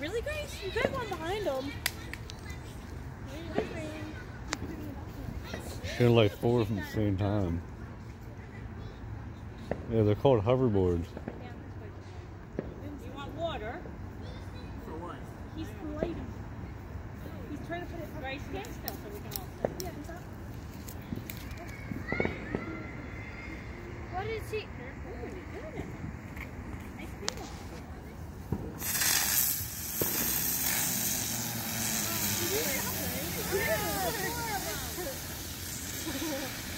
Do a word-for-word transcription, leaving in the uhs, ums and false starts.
Really, Grace? You could have one behind them. They're like four from the same time. Yeah, they're called hoverboards. You want water? For what? He's lighting. He's trying to put it Grace, stand still so we can all see. Yeah, is that? What is he? Ooh, you're doing it. Nice deal. Yeah.